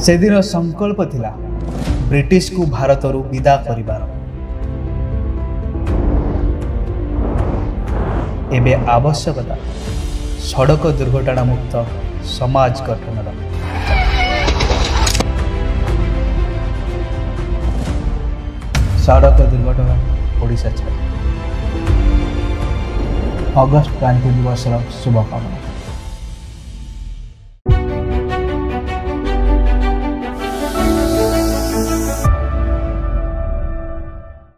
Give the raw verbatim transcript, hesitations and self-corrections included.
से दिन संकल्प थिला ब्रिटिश को भारतरू विदा करिबार। एबे आवश्यकता सड़क दुर्घटना मुक्त समाज गठनर। सड़क दुर्घटना ओडिशा छाड़। अगस्ट क्रांति दिवस शुभकामना।